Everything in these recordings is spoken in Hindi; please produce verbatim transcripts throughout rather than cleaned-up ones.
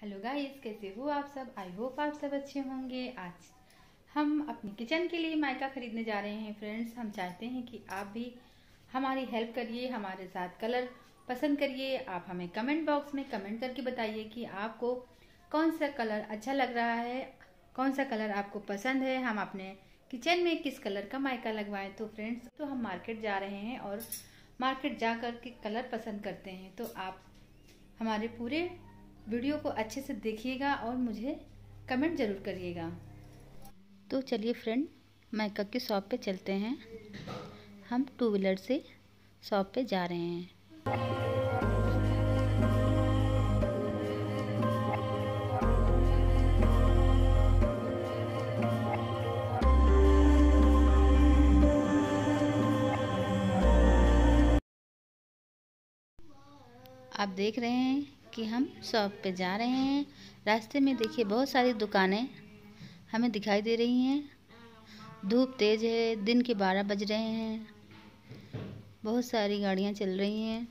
हेलो गाइस, कैसे हो आप सब। आई होप आप सब अच्छे होंगे। आज हम अपने किचन के लिए माइका खरीदने जा रहे हैं फ्रेंड्स। हम चाहते हैं कि आप भी हमारी हेल्प करिए, हमारे साथ कलर पसंद करिए। आप हमें कमेंट बॉक्स में कमेंट करके बताइए कि आपको कौन सा कलर अच्छा लग रहा है, कौन सा कलर आपको पसंद है। हम अपने किचन में किस कलर का माइका लगवाएं। तो फ्रेंड्स, तो हम मार्केट जा रहे हैं और मार्केट जा कर के कलर पसंद करते हैं। तो आप हमारे पूरे वीडियो को अच्छे से देखिएगा और मुझे कमेंट जरूर करिएगा। तो चलिए फ्रेंड, माइका की शॉप पे चलते हैं। हम टू व्हीलर से शॉप पे जा रहे हैं। आप देख रहे हैं कि हम शॉप पे जा रहे हैं। रास्ते में देखिए बहुत सारी दुकानें हमें दिखाई दे रही हैं। धूप तेज है, दिन के बारह बज रहे हैं। बहुत सारी गाड़ियां चल रही हैं।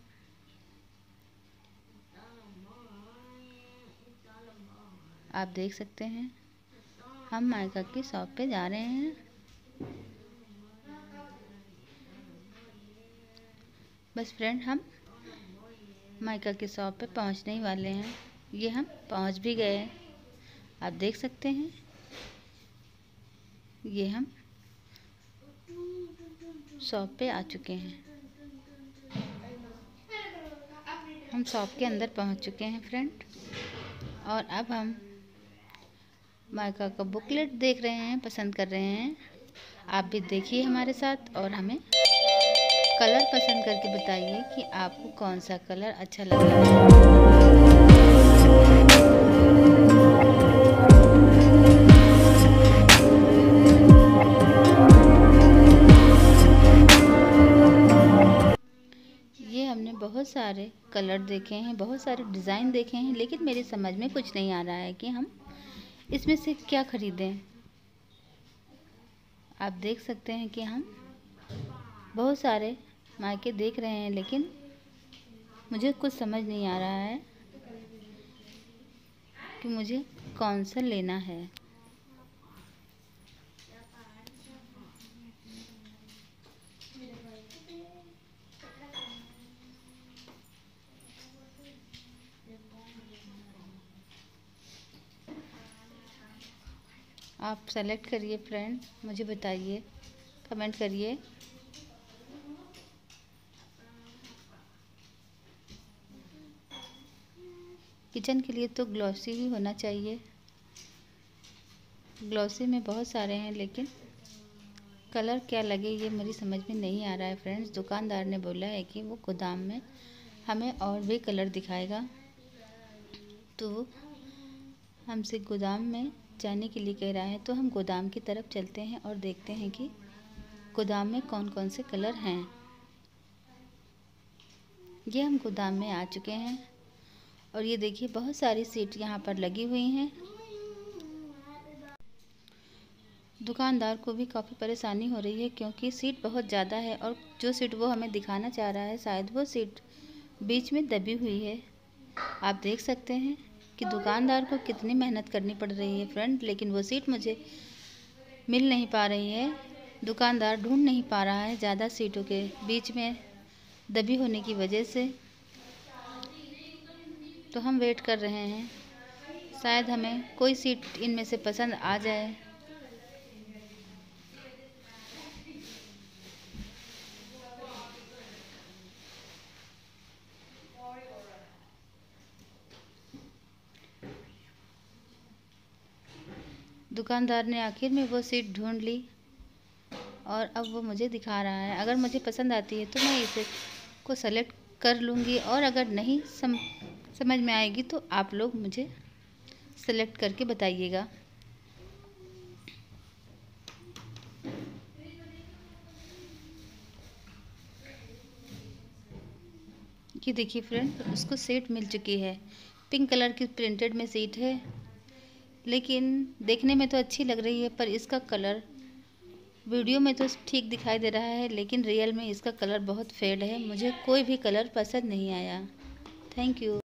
आप देख सकते हैं हम माइका की शॉप पे जा रहे हैं। बस फ्रेंड, हम माइका की शॉप पे पहुंचने ही वाले हैं। ये हम पहुंच भी गए। आप देख सकते हैं ये हम शॉप पे आ चुके हैं। हम शॉप के अंदर पहुंच चुके हैं फ्रेंड, और अब हम माइका का बुकलेट देख रहे हैं, पसंद कर रहे हैं। आप भी देखिए हमारे साथ और हमें कलर पसंद करके बताइए कि आपको कौन सा कलर अच्छा लग रहा है। ये हमने बहुत सारे कलर देखे हैं, बहुत सारे डिज़ाइन देखे हैं, लेकिन मेरी समझ में कुछ नहीं आ रहा है कि हम इसमें से क्या खरीदें। आप देख सकते हैं कि हम बहुत सारे माइके देख रहे हैं, लेकिन मुझे कुछ समझ नहीं आ रहा है कि मुझे कौन सा लेना है। आप सेलेक्ट करिए फ्रेंड, मुझे बताइए, कमेंट करिए। किचन के लिए तो ग्लॉसी ही होना चाहिए। ग्लॉसी में बहुत सारे हैं, लेकिन कलर क्या लगे ये मेरी समझ में नहीं आ रहा है फ्रेंड्स। दुकानदार ने बोला है कि वो गोदाम में हमें और भी कलर दिखाएगा, तो हमसे गोदाम में जाने के लिए कह रहा है। तो हम गोदाम की तरफ चलते हैं और देखते हैं कि गोदाम में कौन कौन से कलर हैं। ये हम गोदाम में आ चुके हैं और ये देखिए बहुत सारी सीट यहाँ पर लगी हुई हैं। दुकानदार को भी काफ़ी परेशानी हो रही है, क्योंकि सीट बहुत ज़्यादा है और जो सीट वो हमें दिखाना चाह रहा है, शायद वो सीट बीच में दबी हुई है। आप देख सकते हैं कि दुकानदार को कितनी मेहनत करनी पड़ रही है फ्रेंड, लेकिन वो सीट मुझे मिल नहीं पा रही है। दुकानदार ढूंढ नहीं पा रहा है, ज़्यादा सीटों के बीच में दबी होने की वजह से। तो हम वेट कर रहे हैं, शायद हमें कोई सीट इनमें से पसंद आ जाए। दुकानदार ने आखिर में वो सीट ढूंढ ली और अब वो मुझे दिखा रहा है। अगर मुझे पसंद आती है तो मैं इसे को सेलेक्ट कर लूँगी, और अगर नहीं सम, समझ में आएगी तो आप लोग मुझे सेलेक्ट करके बताइएगा। ये देखिए फ्रेंड, उसको सीट मिल चुकी है। पिंक कलर की प्रिंटेड में सीट है, लेकिन देखने में तो अच्छी लग रही है, पर इसका कलर वीडियो में तो ठीक दिखाई दे रहा है, लेकिन रियल में इसका कलर बहुत फेड है। मुझे कोई भी कलर पसंद नहीं आया। Thank you.